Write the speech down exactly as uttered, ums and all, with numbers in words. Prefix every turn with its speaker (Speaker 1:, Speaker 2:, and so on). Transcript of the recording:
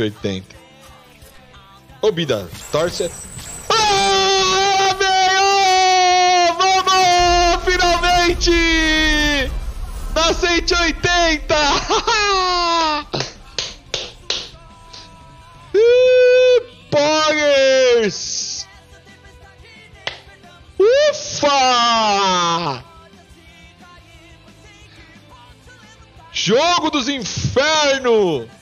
Speaker 1: e oitenta. Ô, Bida, torce. Ah, veio! Vamos! Finalmente! Na cento e oitenta! Poggers! Ufa! Jogo dos infernos!